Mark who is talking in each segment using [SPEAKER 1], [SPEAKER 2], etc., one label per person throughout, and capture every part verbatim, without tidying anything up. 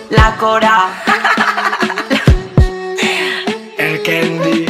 [SPEAKER 1] la Cora.
[SPEAKER 2] El Candy.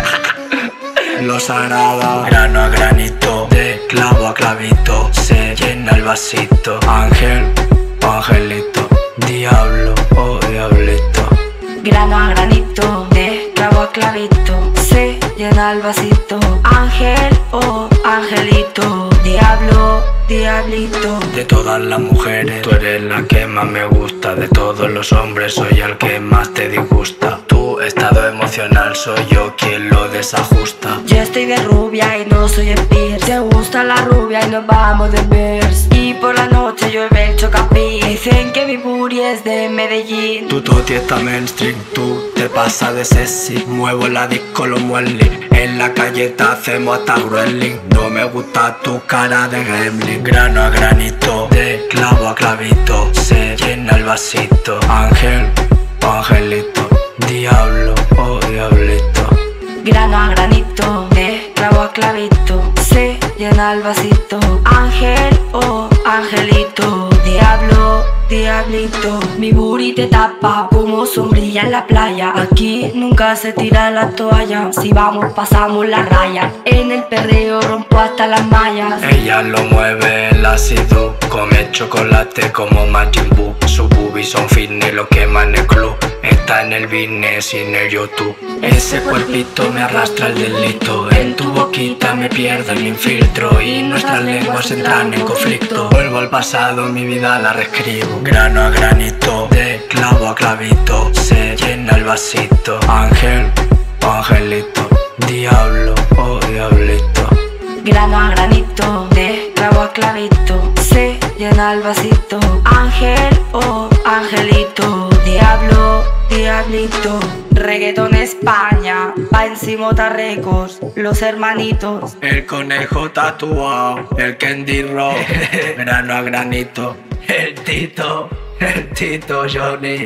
[SPEAKER 2] Los Arada. Grano a granito, de clavo a clavito, se llena el vasito. Ángel o angelito, diablo o diablito.
[SPEAKER 1] Grano a granito, de clavo a clavito, se llena el vasito. Ángel o angelito, diablo, diablito.
[SPEAKER 2] De todas las mujeres, tú eres la que más me gusta. De todos los hombres, soy el que más te disgusta. Tu estado emocional, soy yo quien lo desajusta.
[SPEAKER 1] Yo estoy de rubia y no soy espía. Te gusta la rubia y nos vamos de beers. Y por la noche llueve el chocapi. Dicen que mi booty es de Medellín.
[SPEAKER 2] Tu toti está mainstream, tú te pasas de sexy. Muevo la disco, lo muerli. En la calle te hacemos hasta Gremlin. No me gusta tu cara de gremlin. Grano a granito, de clavo a clavito, se llena el vasito. Ángel o angelito, diablo o diablito.
[SPEAKER 1] Grano a granito, de clavo a clavito, se llena el vasito. Ángel o angelito, diablo, diablito. Mi booty te tapa como sombrilla en la playa. Aquí nunca se tira la toalla. Si vamos pasamos la raya. En el perreo rompo hasta las mallas.
[SPEAKER 2] Ella lo mueve el ácido, come chocolate como Majin Buu. Sus boobies son fitness, lo quema en el club. Está en el business y en el YouTube. Ese cuerpito me arrastra el delito. En tu boquita me pierdo el infiltro y nuestras lenguas entran en conflicto. Vuelvo al pasado, mi vida la reescribo. Grano a granito, de clavo a clavito, se llena el vasito. Ángel o angelito, diablo o diablito.
[SPEAKER 1] Grano a granito, de clavo a clavito, se llena el vasito. Ángel o angelito, diablo, diablito. Reggaeton España, pa' encima Tarrecos, los hermanitos.
[SPEAKER 2] El conejo tatuado, el Candy Rock. Grano a granito, el Tito, el Tito Johnny.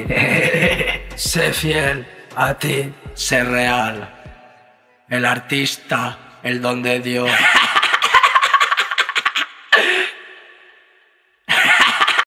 [SPEAKER 2] Sé fiel a ti, sé real. El artista, el don de Dios.